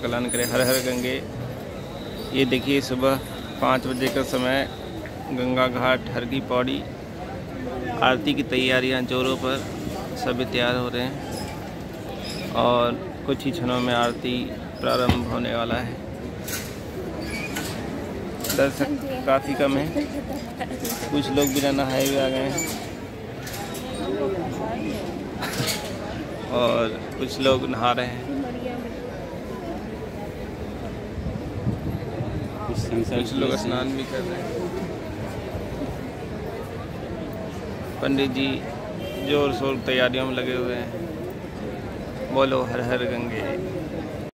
कल्याण करे। हर हर गंगे। ये देखिए सुबह 5 बजे का समय, गंगा घाट हर की पौड़ी। आरती की तैयारियां जोरों पर, सभी तैयार हो रहे हैं और कुछ ही क्षणों में आरती प्रारंभ होने वाला है। दर्शक काफ़ी कम है, कुछ लोग बिना नहाए हुए आ गए हैं और कुछ लोग नहा रहे हैं। कुछ लोग स्नान भी कर रहे हैं। पंडित जी जोर शोर तैयारियों में लगे हुए हैं। बोलो हर हर गंगे।